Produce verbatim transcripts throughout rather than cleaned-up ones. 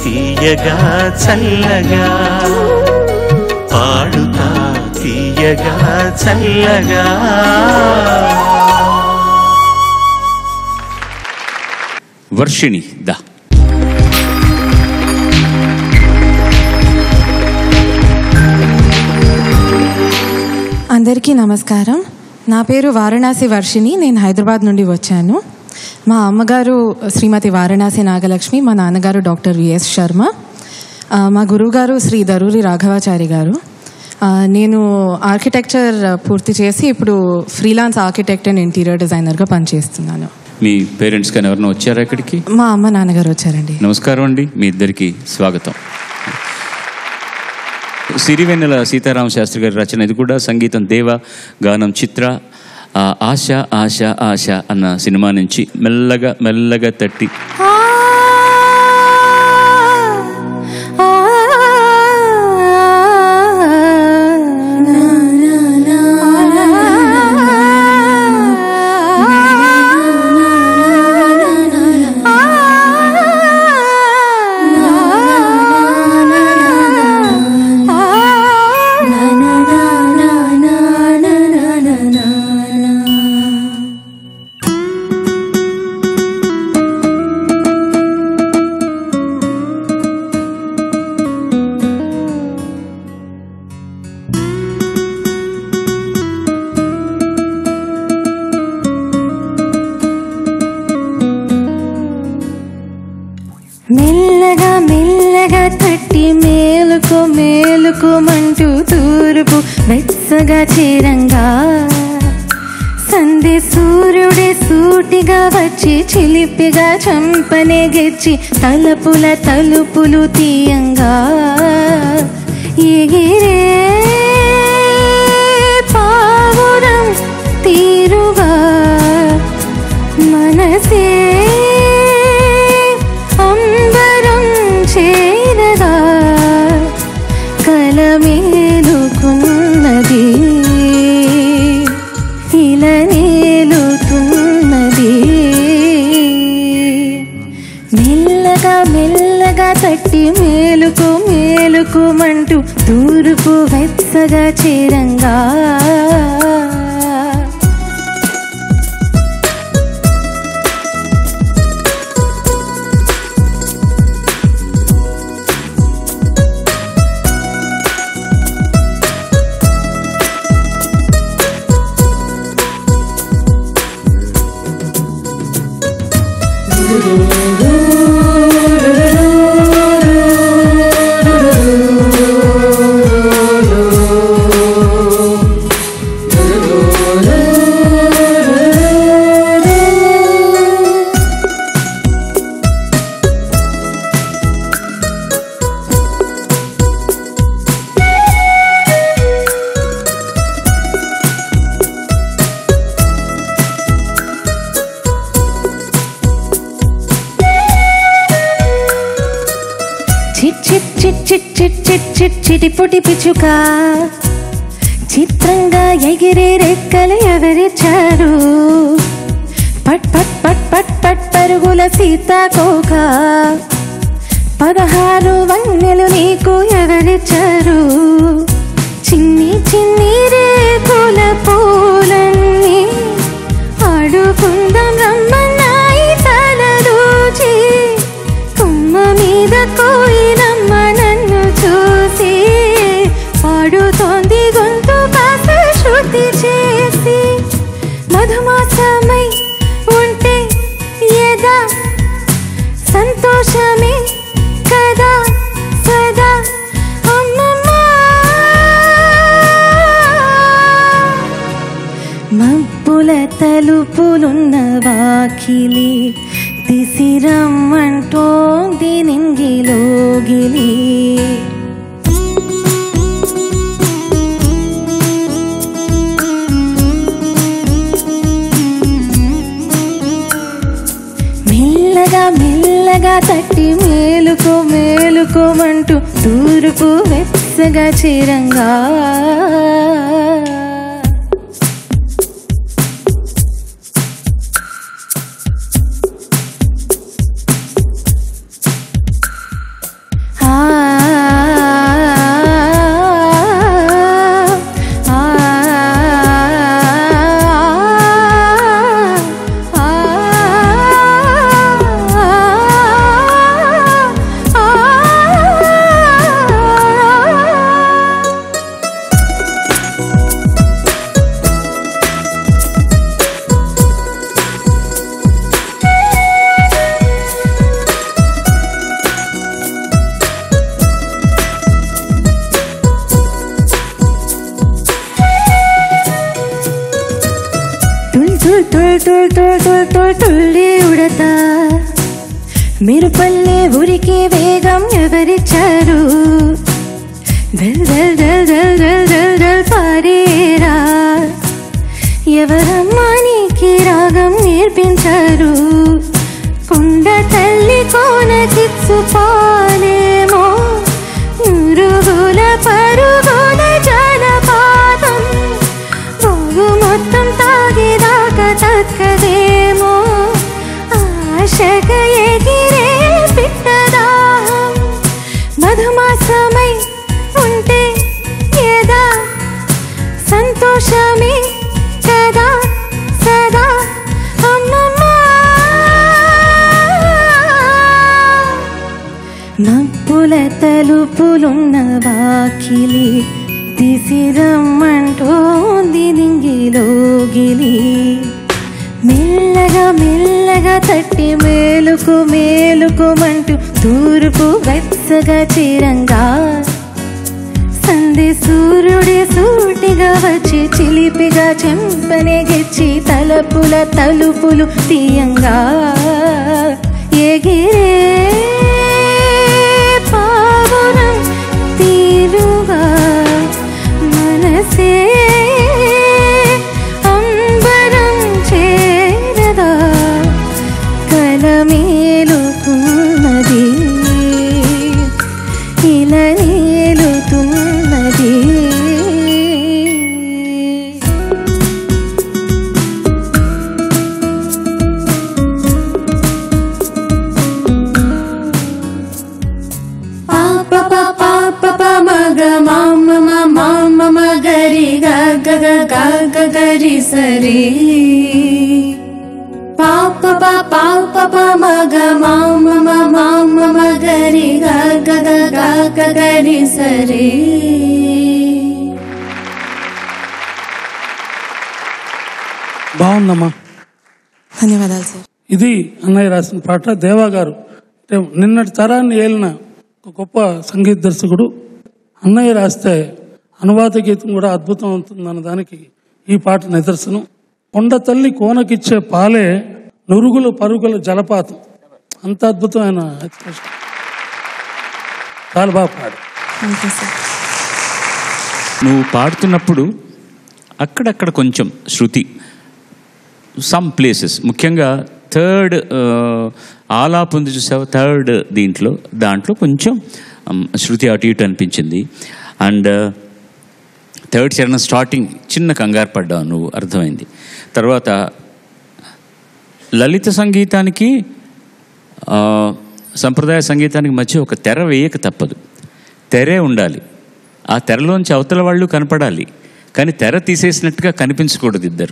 తీయగా చల్లగా పాడుతా తీయగా చల్లగా. వర్షిణి దా. అందరికీ నమస్కారం. నా పేరు వారణాసి వర్షిణి. నేను హైదరాబాద్ నుండి వచ్చాను. మా అమ్మగారు శ్రీమతి వారణాసి నాగలక్ష్మి, మా నాన్నగారు డాక్టర్ విఎస్ శర్మ, మా గురువుగారు శ్రీ దరూరి రాఘవాచారి గారు. నేను ఆర్కిటెక్చర్ పూర్తి చేసి ఇప్పుడు ఫ్రీలాన్స్ ఆర్కిటెక్ట్ అండ్ ఇంటీరియర్ డిజైనర్గా పనిచేస్తున్నాను. మీ పేరెంట్స్ కానీ ఎవరైనా వచ్చారా ఇక్కడికి? మా అమ్మ నాన్నగారు వచ్చారండి. నమస్కారం అండి, మీ ఇద్దరికి స్వాగతం. సిరివెన్నెల సీతారామ శాస్త్రి గారి రచన ఇది కూడా. సంగీతం దేవ, గానం చిత్ర. ఆశ ఆశ ఆశ అన్న సినిమా నుంచి మెల్లగా మెల్లగా తట్టి మెల్లగా మెల్లగా తట్టి మేలుకో మేలుకోమంటూ తూర్పు వెచ్చగా చేరంగా సంధి సూర్యుడే సూటిగా వచ్చి చిలిపిగా చంపనే గెచ్చి తలుపుల తలుపులు తీయంగా ఎగిరే పావురం తీరుగా మనసే చేరగా కలమేలుకున్నది ఇలా నేలుతున్నది. మెల్లగా మెల్లగా తట్టి మేలుకు మేలుకుమంటూ తూర్పు వెచ్చగా చేరంగా చిటిపొటి పిచ్చుక చిత్రంగా ఎగిరే రెక్కలు ఎవరిచ్చారు? పట్ పట్ పట్ పట్ పట్ పరుగుల సీతాకోక పదహారు వన్నెలు నీకు ఎవరిచ్చారు? చిన్ని చిన్ని రేకుల పూలన్నీ ఆడుకుందాం రమ్మన్నాయి తలదూచి కొమ్మ మీద కోయిలమ్మ నన్ను చూసి పాడుతోంది గొంతు కాస్త శృతి చేసి మధుమాసమై ఉంటే ఏదా సంతోషమే కదా సదా అమ్మమ్మ. మబ్బుల తలుపులున్న వాకిలి తిసిరమ్మంటోంది నింగిలోగిలి మెల్లగా మెల్లగా తట్టి మేలుకో మేలుకోమంటూ తూర్పు వెచ్చగా చేరంగా మీరు పల్లె ఊరికి వేగం ఎవరిచ్చారు దల్ దల్ దల్ దల్ దల్ దల్ దల్ పారేరా ఎవరమ్మా నీకి రాగం నేర్పించారు కొండ తల్లి కోనకిచ్చు పాలేమో నురుగుల పరుగుల జలపాతం బాగు మొత్తం తాగేదాకా తక్కదేమో ఆశగ ఎగిరే పిట్టదాహం మధుమాసమై ఉంటే ఏదా సంతోషమే కదా సదా అమ్మమ్మా నప్పుల తలుపులున్న వాకిలి తీసిరమ్మంటోంది నింగిలోగిలి మెల్లగా మెల్లగా తట్టి మేలుకు మేలుకుమంటూ తూర్పు వెచ్చగా చిరంగా సంధి సూర్యుడి సూటిగా వచ్చి చిలిపిగా చెంపనే గెచ్చి తలపుల తలుపులు తీయంగా ఎగిరే పావురం తీరుగా మనసే అంబరం చేరగా కలమేలుతున్నది ఇలా నేలుతున్నది గరి సరి పాప పాప మగ మామ మామ మగరి గగ గగ గరి సరి బాగుందమ్మా. ధన్యవాదాలు సార్. ఇది అన్నయ్య రాసిన పాట. దేవా గారు నిన్నటి తరాన్ని ఏలిన ఒక గొప్ప సంగీత దర్శకుడు. అన్నయ్య రాస్తే అనువాద గీతం కూడా అద్భుతం అవుతుందన్న దానికి ఈ పాట నిదర్శనం. కొండ తల్లి కోనకిచ్చే పాలే నురుగుల పరుగుల జలపాతం. అంత అద్భుతమైన చాలా బాగా పాడు. నువ్వు పాడుతున్నప్పుడు అక్కడక్కడ కొంచెం శృతి సమ్ ప్లేసెస్, ముఖ్యంగా థర్డ్ ఆలాప్ ఉంది చూసావు, థర్డ్ దీంట్లో దాంట్లో కొంచెం శృతి అటు ఇటు అనిపించింది. అండ్ థర్డ్ చరణం స్టార్టింగ్ చిన్న కంగారు పడ్డావు నువ్వు, అర్థమైంది. తర్వాత లలిత సంగీతానికి సంప్రదాయ సంగీతానికి మధ్య ఒక తెర వేయక తప్పదు. తెరే ఉండాలి, ఆ తెరలోంచి అవతల వాళ్ళు కనపడాలి, కానీ తెర తీసేసినట్టుగా కనిపించకూడదు ఇద్దరు.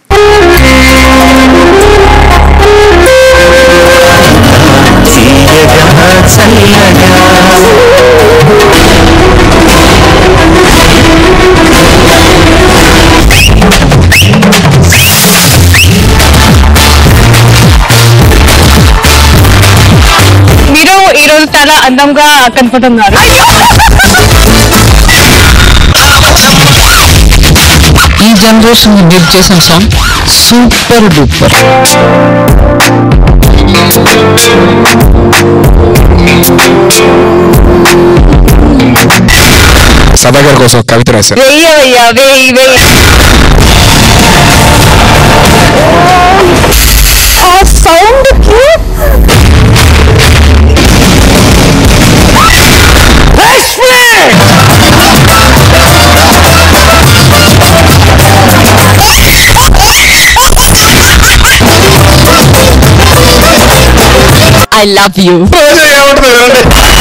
మీరు ఈరోజు చాలా అందంగా కనపడుతున్నారు. ఈ జనరేషన్ మీరు చేసిన సాంగ్ సూపర్ డూపర్. సదాగర్ కోసం కవిత రాశారు. వెయ్యవయ్యా వెయ్యి వెయ్యి. ఆ సౌండ్ కి I love you.